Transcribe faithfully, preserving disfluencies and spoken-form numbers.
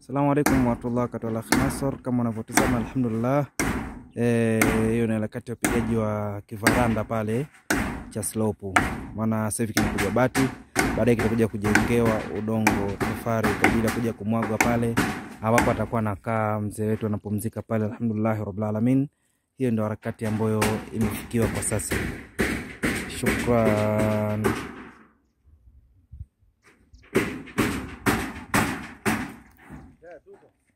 Assalamualaikum warahmatullahi wabarakatuh. Nasor kama unavyotazama, alhamdulillah. Eh, hiyo ni harakati ya upigaji wa kivaranda pale cha slope. Maana sasa hivi kinakuja bati, baadaye kitakuja kujengewa udongo tofari kwa ajili ya kuja kumwagwa pale. Hapo atakuwa anakaa mzee wetu anapumzika pale, alhamdulillah rabbil alamin. Hiyo ndio harakati ambayo imefikiwa kwa sasa. Shukran. Yeah,